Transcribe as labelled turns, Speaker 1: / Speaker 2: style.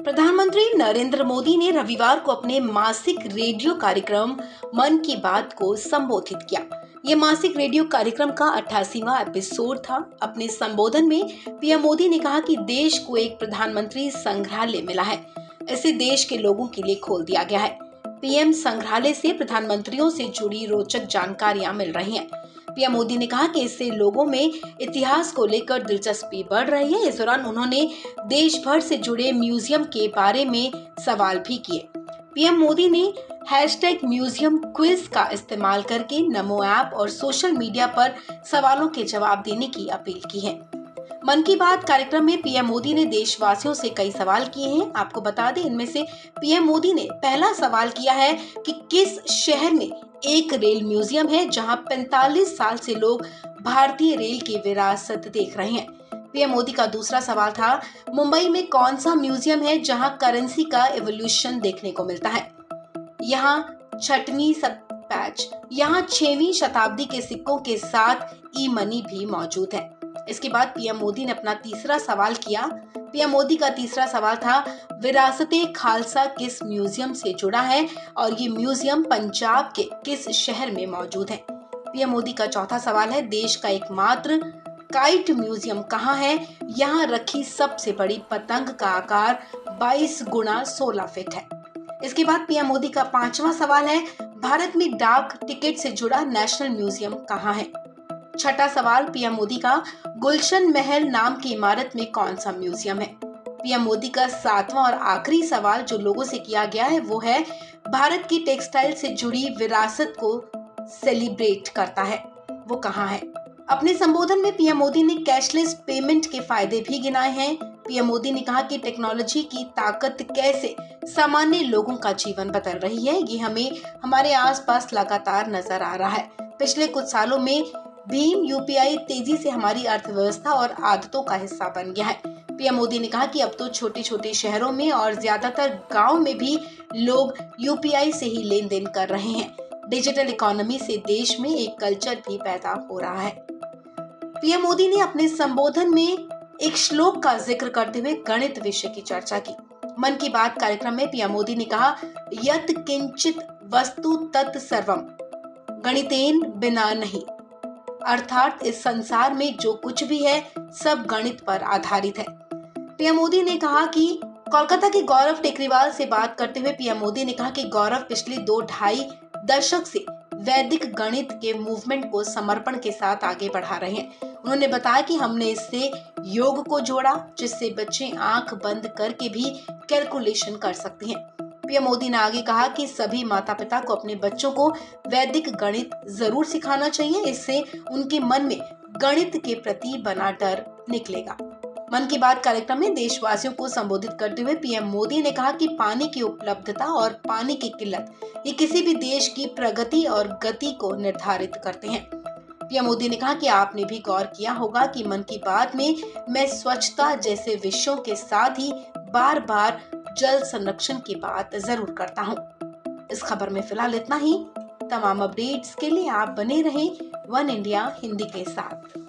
Speaker 1: प्रधानमंत्री नरेंद्र मोदी ने रविवार को अपने मासिक रेडियो कार्यक्रम मन की बात को संबोधित किया। ये मासिक रेडियो कार्यक्रम का 88वां एपिसोड था। अपने संबोधन में पीएम मोदी ने कहा कि देश को एक प्रधानमंत्री संग्रहालय मिला है। इसे देश के लोगों के लिए खोल दिया गया है। पीएम संग्रहालय से प्रधानमंत्रियों से जुड़ी रोचक जानकारियां मिल रही हैं। पीएम मोदी ने कहा कि इससे लोगों में इतिहास को लेकर दिलचस्पी बढ़ रही है। इस दौरान उन्होंने देश भर से जुड़े म्यूजियम के बारे में सवाल भी किए। पीएम मोदी ने #म्यूजियम क्विज का इस्तेमाल करके नमो ऐप और सोशल मीडिया पर सवालों के जवाब देने की अपील की है। मन की बात कार्यक्रम में पीएम मोदी ने देशवासियों से कई सवाल किए हैं। आपको बता दें, इनमें से पीएम मोदी ने पहला सवाल किया है कि किस शहर में एक रेल म्यूजियम है जहां 45 साल से लोग भारतीय रेल की विरासत देख रहे हैं। पीएम मोदी का दूसरा सवाल था, मुंबई में कौन सा म्यूजियम है जहां करेंसी का इवोल्यूशन देखने को मिलता है। यहाँ 6वीं शताब्दी के सिक्कों के साथ ई मनी भी मौजूद है। इसके बाद पीएम मोदी ने अपना तीसरा सवाल किया। पीएम मोदी का तीसरा सवाल था, विरासते खालसा किस म्यूजियम से जुड़ा है और ये म्यूजियम पंजाब के किस शहर में मौजूद है। पीएम मोदी का चौथा सवाल है, देश का एकमात्र काइट म्यूजियम कहाँ है। यहाँ रखी सबसे बड़ी पतंग का आकार 22 × 16 फीट है। इसके बाद पीएम मोदी का पांचवा सवाल है, भारत में डाक टिकट से जुड़ा नेशनल म्यूजियम कहाँ है। छठा सवाल पीएम मोदी का, गुलशन महल नाम की इमारत में कौन सा म्यूजियम है। पीएम मोदी का सातवां और आखिरी सवाल जो लोगों से किया गया है वो है, भारत की टेक्सटाइल से जुड़ी विरासत को सेलिब्रेट करता है, वो कहाँ है। अपने संबोधन में पीएम मोदी ने कैशलेस पेमेंट के फायदे भी गिनाए हैं। पीएम मोदी ने कहा कि टेक्नोलॉजी की ताकत कैसे सामान्य लोगों का जीवन बदल रही है, ये हमें हमारे आसपास लगातार नजर आ रहा है। पिछले कुछ सालों में भीम यूपीआई तेजी से हमारी अर्थव्यवस्था और आदतों का हिस्सा बन गया है। पीएम मोदी ने कहा कि अब तो छोटे छोटे शहरों में और ज्यादातर गांव में भी लोग यूपीआई से ही लेन देन कर रहे हैं। डिजिटल इकोनॉमी से देश में एक कल्चर भी पैदा हो रहा है। पीएम मोदी ने अपने संबोधन में एक श्लोक का जिक्र करते हुए गणित विषय की चर्चा की। मन की बात कार्यक्रम में पीएम मोदी ने कहा, यत् किंचित वस्तु तत् सर्वम गणितेन बिना नहीं, अर्थात इस संसार में जो कुछ भी है सब गणित पर आधारित है। पीएम मोदी ने कहा कि कोलकाता के गौरव टेकरीवाल से बात करते हुए पीएम मोदी ने कहा कि गौरव पिछले 2-2.5 दशक से वैदिक गणित के मूवमेंट को समर्पण के साथ आगे बढ़ा रहे हैं। उन्होंने बताया कि हमने इससे योग को जोड़ा, जिससे बच्चे आंख बंद करके भी कैलकुलेशन कर सकते हैं। पीएम मोदी ने आगे कहा कि सभी माता पिता को अपने बच्चों को वैदिक गणित जरूर सिखाना चाहिए, इससे उनके मन में गणित के प्रति बना डर निकलेगा। मन की बात कार्यक्रम में देशवासियों को संबोधित करते हुए पीएम मोदी ने कहा कि पानी की उपलब्धता और पानी की किल्लत ये किसी भी देश की प्रगति और गति को निर्धारित करते हैं। पीएम मोदी ने कहा कि आपने भी गौर किया होगा कि मन की बात में मैं स्वच्छता जैसे विषयों के साथ ही बार बार जल संरक्षण की बात जरूर करता हूँ। इस खबर में फिलहाल इतना ही। तमाम अपडेट्स के लिए आप बने रहें वन इंडिया हिंदी के साथ।